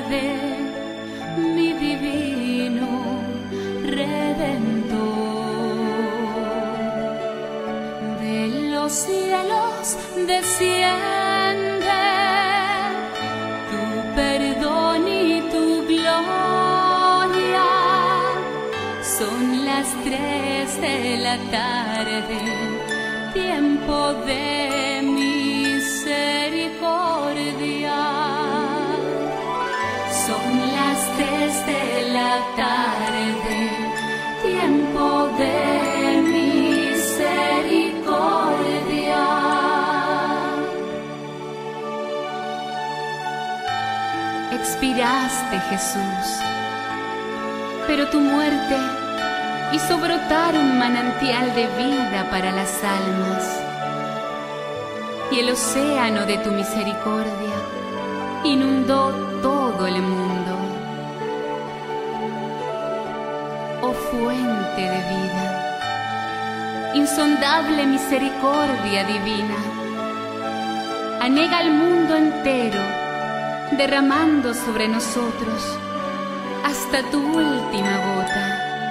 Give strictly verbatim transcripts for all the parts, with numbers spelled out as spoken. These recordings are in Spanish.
tarde, mi divino Redentor. De los cielos desciende tu perdón y tu gloria. Son las tres de la tarde, tiempo de misericordia. Son las tres de la tarde, tiempo de misericordia. Expiraste, Jesús, pero tu muerte hizo brotar un manantial de vida para las almas, y el océano de tu misericordia inundó todo el mundo. Oh fuente de vida, insondable misericordia divina, anega al mundo entero, derramando sobre nosotros hasta tu última gota.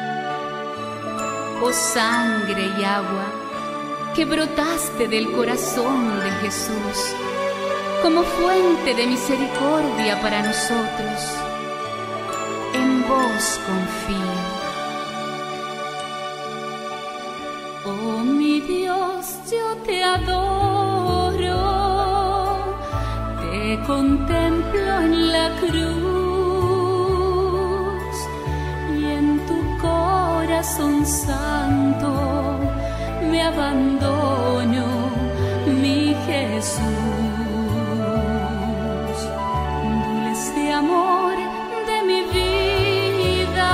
Oh sangre y agua que brotaste del corazón de Jesús como fuente de misericordia para nosotros, en vos confío. Oh mi Dios, yo te adoro, te contemplo en la cruz y en tu corazón santo me abandono, mi Jesús. Dulce amor de mi vida,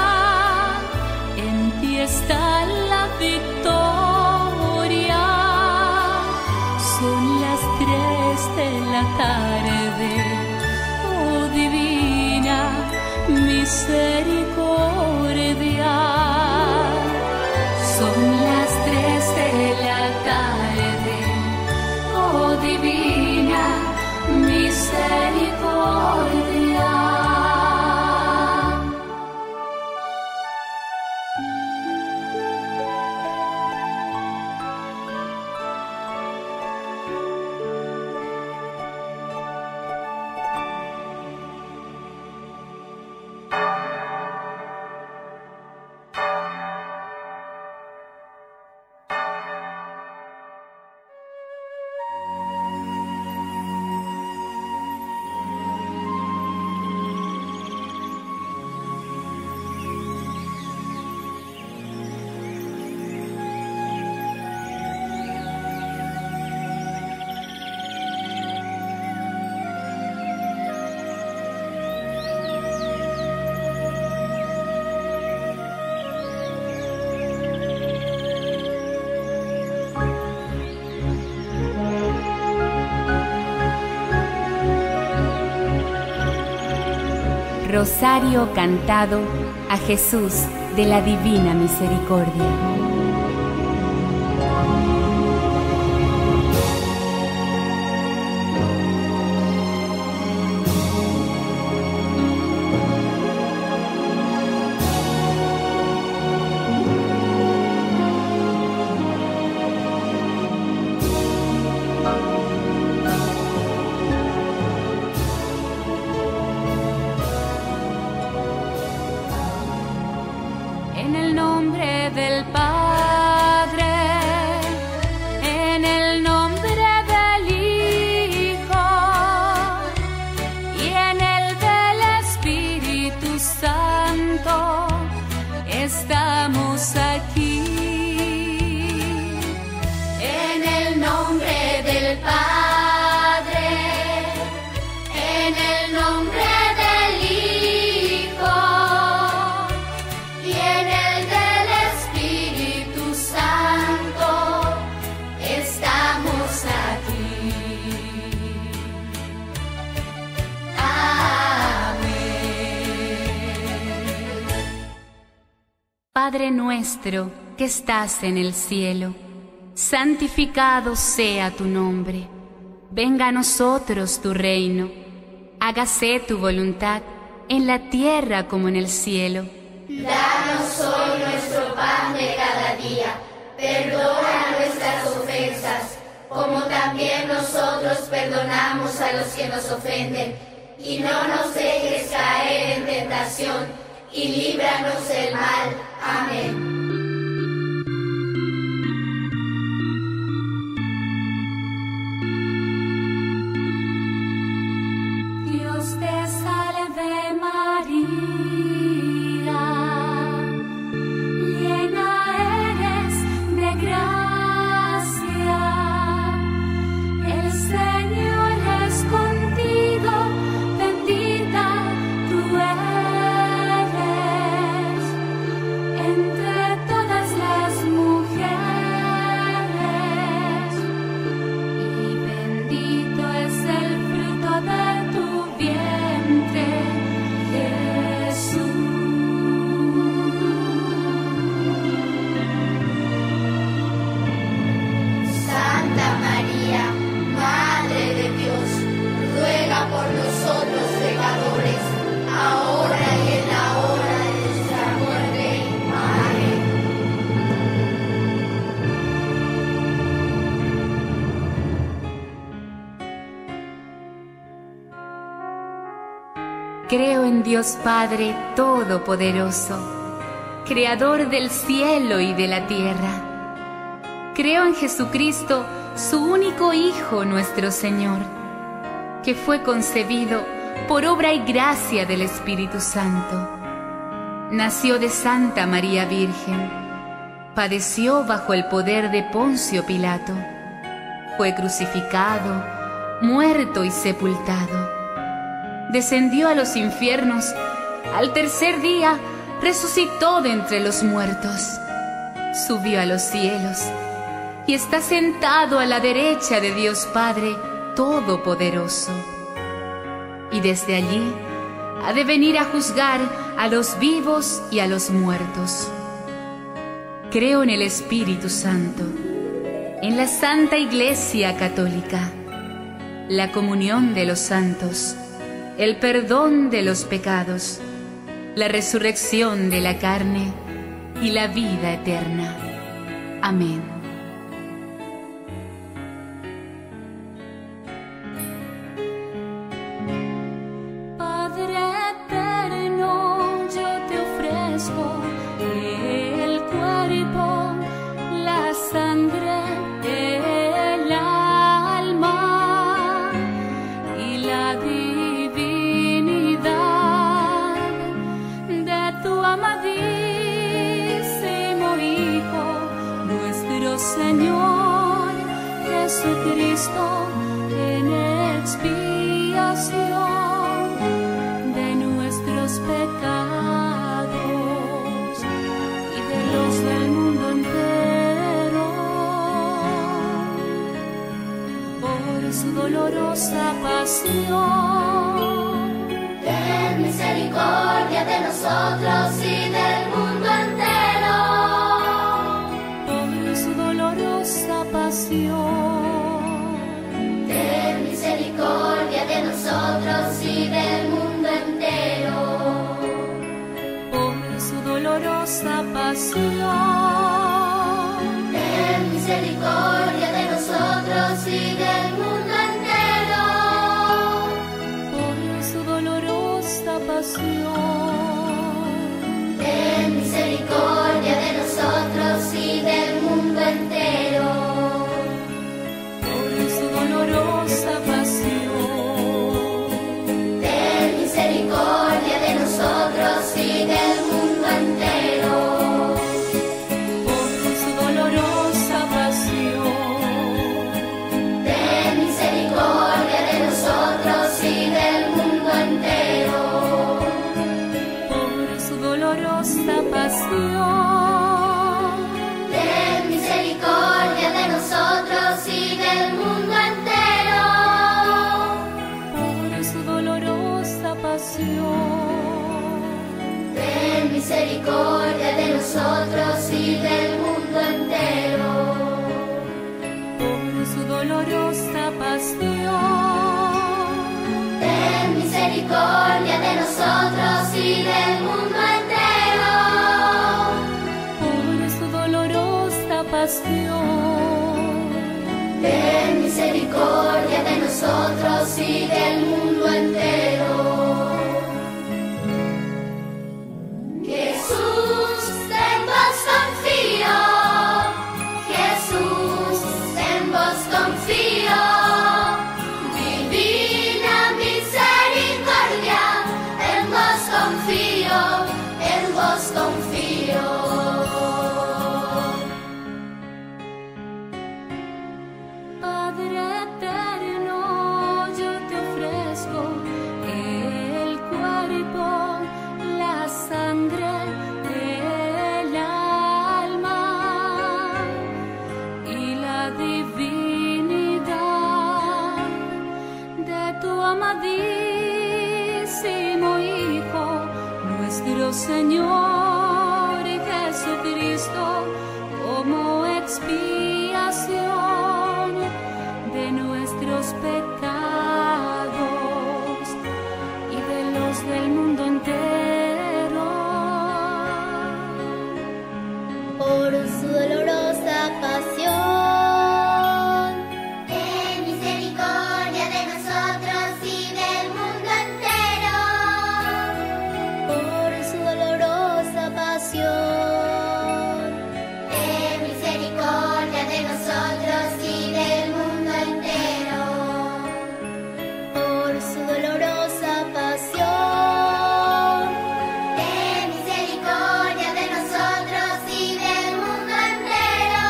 en ti está la victoria. Son las tres de la tarde, oh divina misericordia. Son las tres de la tarde, oh divina misericordia. Rosario cantado a Jesús de la Divina Misericordia. En el nombre del Padre, en el nombre del Hijo y en el del Espíritu Santo, estamos aquí. En el nombre del Padre, en el nombre Padre nuestro que estás en el cielo, santificado sea tu nombre. Venga a nosotros tu reino. hágase tu voluntad, en la tierra como en el cielo. Danos hoy nuestro pan de cada día. Perdona nuestras ofensas, como también nosotros perdonamos a los que nos ofenden. Y no nos dejes caer en tentación, y líbranos del mal. Amén. Creo en Dios Padre Todopoderoso, Creador del cielo y de la tierra. Creo en Jesucristo, su único Hijo, nuestro Señor, que fue concebido por obra y gracia del Espíritu Santo. Nació de Santa María Virgen, padeció bajo el poder de Poncio Pilato, fue crucificado, muerto y sepultado. Descendió a los infiernos, al tercer día resucitó de entre los muertos, subió a los cielos y está sentado a la derecha de Dios Padre Todopoderoso. Y desde allí ha de venir a juzgar a los vivos y a los muertos. Creo en el Espíritu Santo, en la Santa Iglesia Católica, la comunión de los santos, el perdón de los pecados, la resurrección de la carne y la vida eterna. Amén. Padre eterno, yo te ofrezco el cuerpo, la sangre, el alma y la divinidad de tu amadísimo Hijo, nuestro Señor Jesucristo, en expiación de nuestros pecados y de los del mundo entero, por su dolorosa pasión. Ten misericordia de nosotros y del mundo entero. Por su dolorosa pasión. Ten misericordia de nosotros y del mundo entero. Por su dolorosa pasión. Ten misericordia de nosotros y del mundo entero. Por su dolorosa pasión. Ten misericordia de nosotros y del mundo entero. Por su dolorosa pasión. Ten misericordia de nosotros y del mundo entero. Por su dolorosa pasión. Ten misericordia de nosotros y del mundo entero. Por su dolorosa pasión. Ten misericordia de nosotros y del mundo entero. Por su dolorosa pasión. Ten misericordia de nosotros y del mundo entero. Por su dolorosa pasión. Ten misericordia misericordia de nosotros y del mundo entero. Por su dolorosa pasión. Ten misericordia de nosotros y del mundo entero. Jesús, en vos confío. Jesús, en vos confío. Divina misericordia, en vos confío, en vos confío. Padre eterno, yo te ofrezco el cuerpo, la sangre, el alma y la divinidad de tu amadísimo Hijo, nuestro Señor Jesucristo, como expiación de nuestros pecados y de los del mundo entero. Por su dolorosa pasión, ten misericordia de nosotros y del mundo entero. Por su dolorosa pasión, ten misericordia de nosotros y del mundo entero. Por su dolorosa pasión, ten misericordia de nosotros y del mundo entero.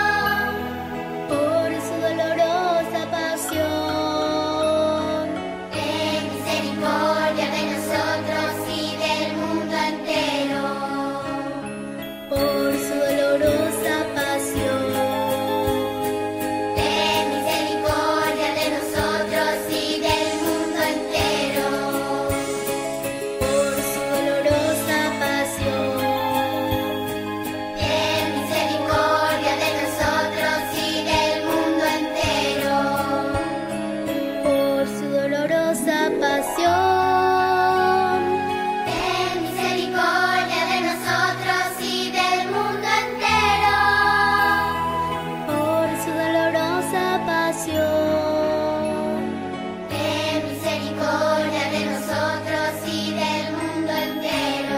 Por su dolorosa pasión, ten misericordia de nosotros y del mundo entero. Por su dolorosa pasión, ten misericordia de nosotros y del mundo entero. Por su dolorosa pasión, ten misericordia de nosotros y del mundo entero. Por su dolorosa pasión, ten misericordia de nosotros y del mundo entero. Por su dolorosa pasión, ten misericordia de nosotros y del mundo entero.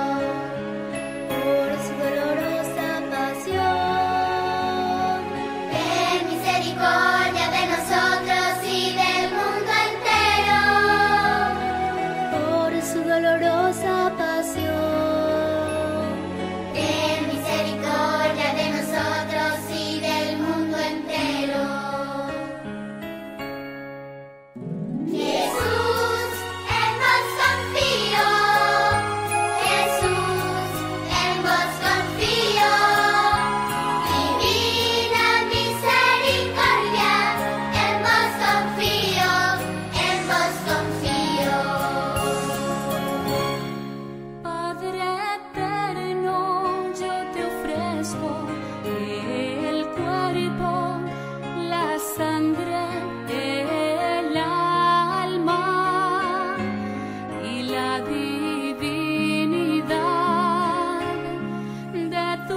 Por su dolorosa pasión, ten misericordia de nosotros y del mundo entero. Por su dolorosa pasión, ten misericordia de nosotros y del mundo entero. Jesús, en vos confío. Jesús, en vos confío. Divina misericordia, en vos confío, en vos confío. Padre eterno, yo te ofrezco el cuerpo, la sangre, el alma y la divinidad de tu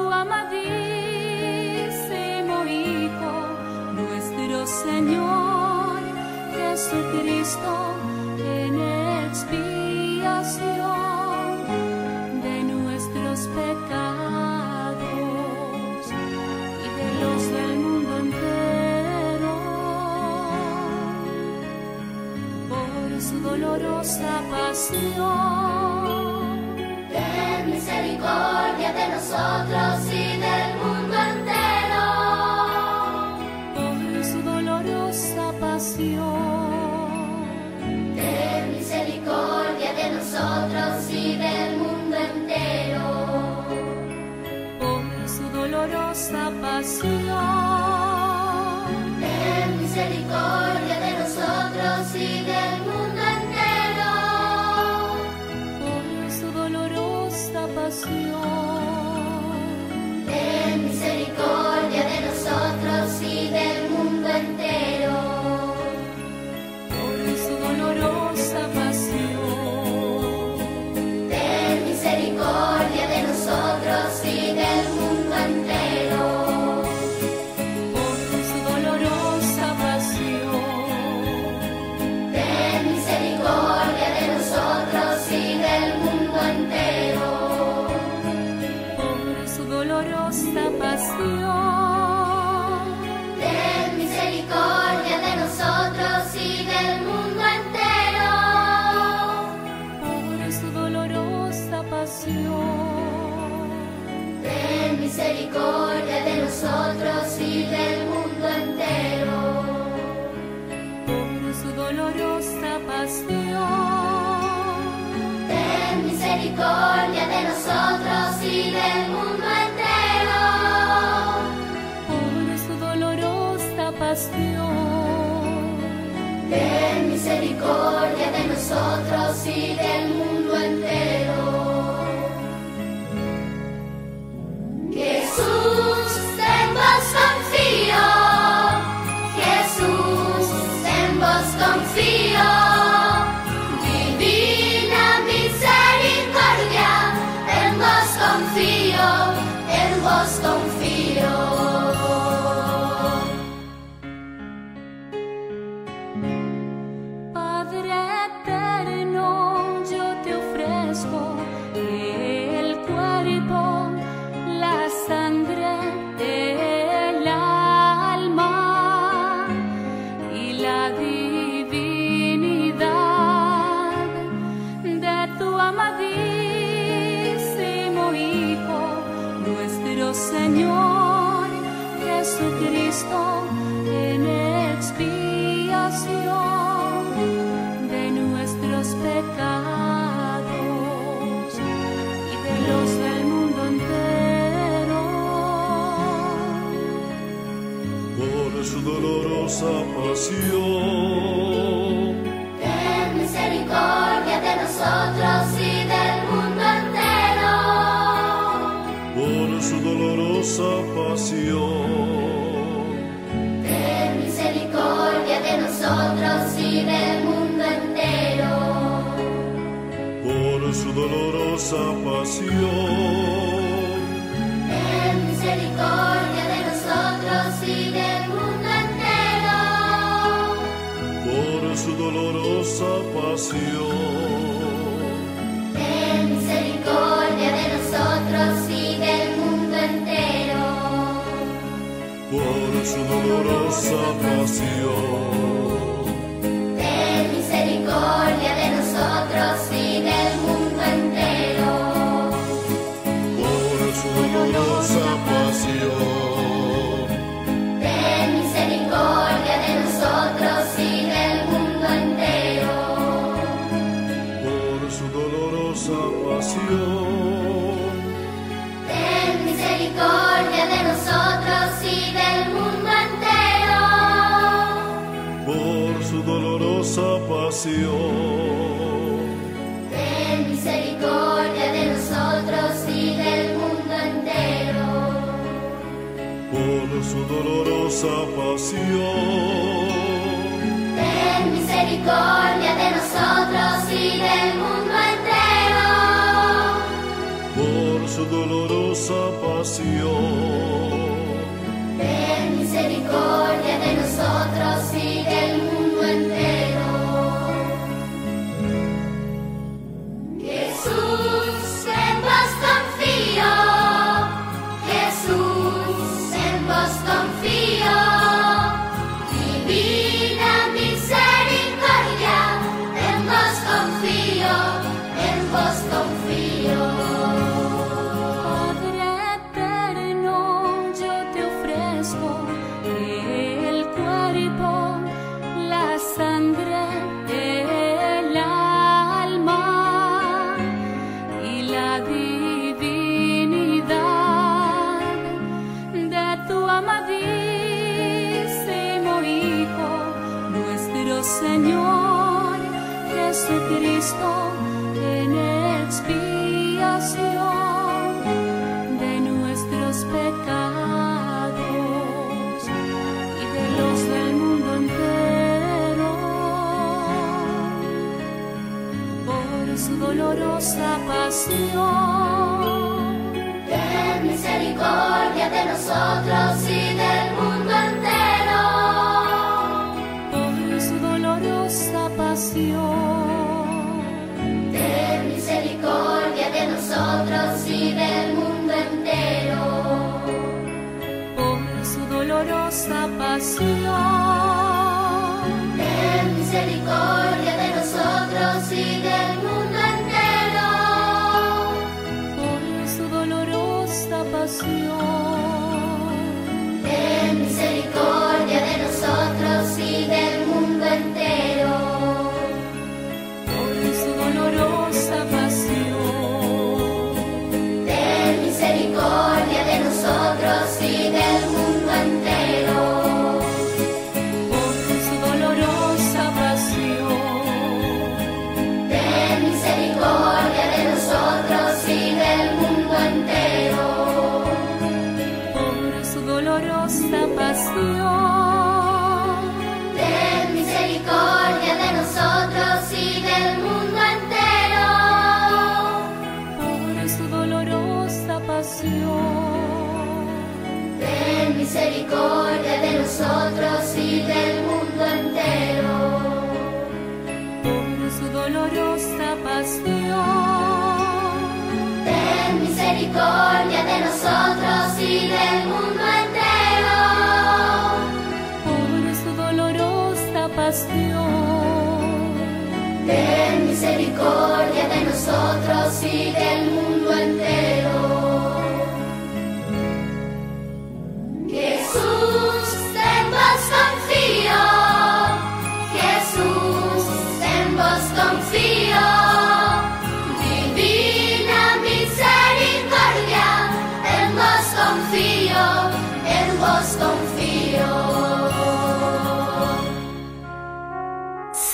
amadísimo Hijo, nuestro Señor Jesucristo, en expiación de nuestros pecados y de los del mundo entero. Por su dolorosa pasión, Ten misericordia de nosotros y del mundo entero. por su dolorosa pasión, Ten misericordia de nosotros y del mundo entero. por su dolorosa pasión, Ten misericordia de nosotros y del mundo entero. por su dolorosa pasión, Ten misericordia de nosotros y del mundo entero. su dolorosa pasión. Ten misericordia de nosotros y del mundo entero. Por su dolorosa pasión. Ten misericordia de nosotros y del mundo entero. Por su dolorosa pasión. Ten misericordia de nosotros y del mundo entero. Por su dolorosa pasión. Ten misericordia de nosotros y del mundo entero. Por su dolorosa pasión. Ten misericordia de nosotros y del mundo entero. Por su dolorosa pasión. Ten misericordia de nosotros y del mundo entero. Por su dolorosa pasión. Ten misericordia de nosotros y del mundo entero. Por su dolorosa pasión. Ten misericordia de nosotros y del mundo entero. Por su dolorosa pasión. Ten misericordia de nosotros y del mundo entero. Por su dolorosa pasión. Ten misericordia de nosotros y del mundo entero. Jesús, en vos confío. Jesús, en vos confío. Divina misericordia, en vos confío, en vos confío. Padre eterno, yo te ofrezco el cuerpo, la sangre, el alma y la divinidad de tu amadísimo Hijo, nuestro Señor Jesucristo, en expiación de nuestros pecados y de los del mundo entero. Por su dolorosa pasión. Ten misericordia de nosotros y del mundo entero. Por su dolorosa pasión. Ten misericordia de nosotros y del mundo entero. Por su dolorosa pasión. Ten misericordia de nosotros y del mundo entero. Por su dolorosa pasión. Ten misericordia de nosotros y del mundo entero. Por su dolorosa pasión. Ten misericordia de nosotros y del mundo entero. Por su dolorosa pasión. Ten misericordia de nosotros y del mundo entero. Por su dolorosa pasión. Ten misericordia de nosotros y del mundo entero. Por su dolorosa pasión. Ten misericordia de nosotros y del mundo entero. Por su dolorosa pasión. Ten misericordia de nosotros y del mundo entero. Por su dolorosa pasión. Ten misericordia de nosotros y del mundo entero. Jesús, en vos confío. Jesús, en vos confío. Divina misericordia, en vos confío, en vos confío.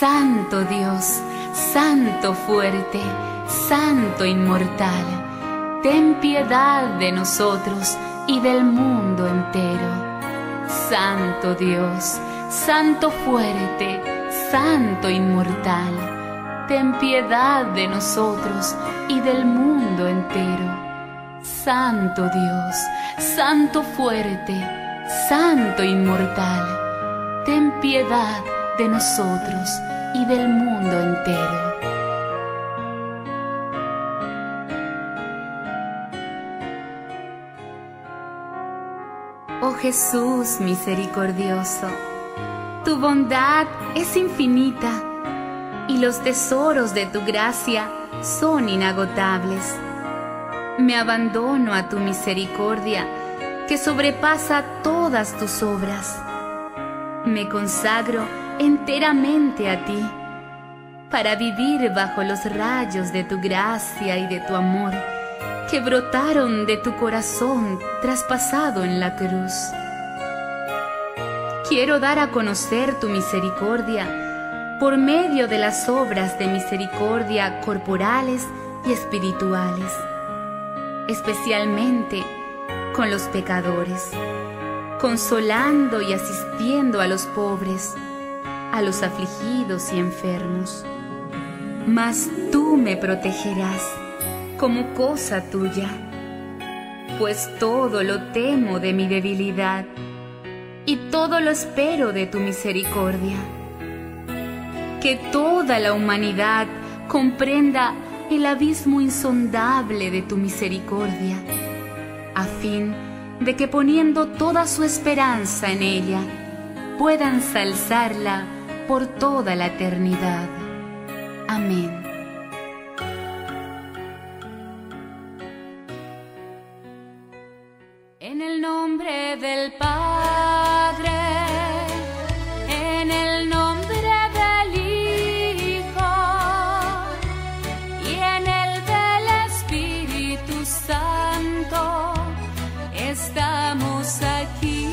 Santo Dios, Santo fuerte, Santo inmortal, ten piedad de nosotros y del mundo entero. Santo Dios, Santo fuerte, Santo inmortal, ten piedad de nosotros y del mundo entero. Santo Dios, Santo fuerte, Santo inmortal, ten piedad de nosotros y del mundo entero. Oh Jesús misericordioso, tu bondad es infinita y los tesoros de tu gracia son inagotables. Me abandono a tu misericordia que sobrepasa todas tus obras. Me consagro enteramente a ti para vivir bajo los rayos de tu gracia y de tu amor que brotaron de tu corazón traspasado en la cruz. Quiero dar a conocer tu misericordia por medio de las obras de misericordia corporales y espirituales, especialmente con los pecadores, consolando y asistiendo a los pobres, a los afligidos y enfermos. Mas tú me protegerás como cosa tuya, pues todo lo temo de mi debilidad y todo lo espero de tu misericordia. Que toda la humanidad comprenda el abismo insondable de tu misericordia, a fin de que poniendo toda su esperanza en ella, puedan ensalzarla por toda la eternidad. Amén. En el nombre del Padre, en el nombre del Hijo y en el del Espíritu Santo, estamos aquí.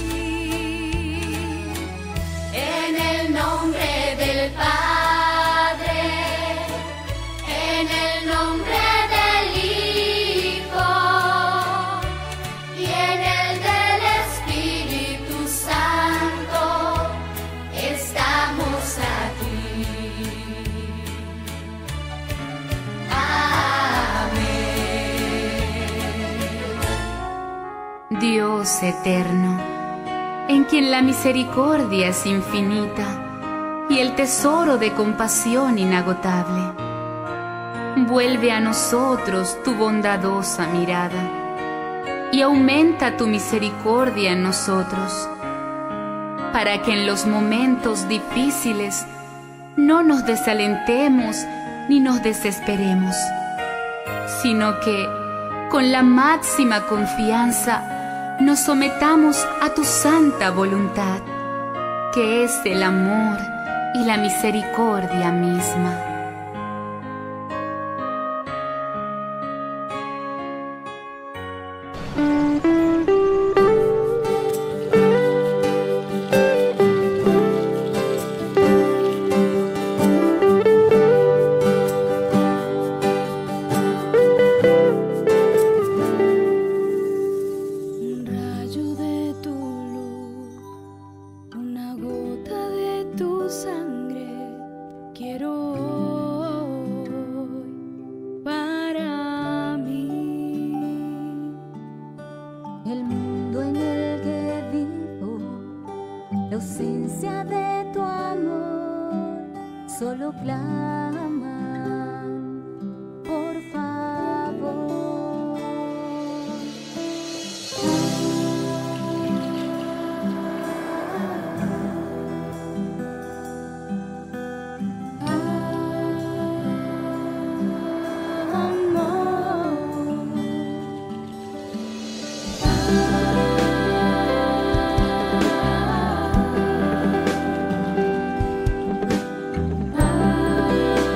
En el nombre del Padre, en el nombre del Hijo y en el del Espíritu Santo, estamos aquí. Amén. Dios eterno, en quien la misericordia es infinita y el tesoro de compasión inagotable, vuelve a nosotros tu bondadosa mirada y aumenta tu misericordia en nosotros, para que en los momentos difíciles no nos desalentemos ni nos desesperemos, sino que con la máxima confianza nos sometamos a tu santa voluntad, que es el amor y la misericordia misma. Amén.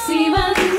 Si van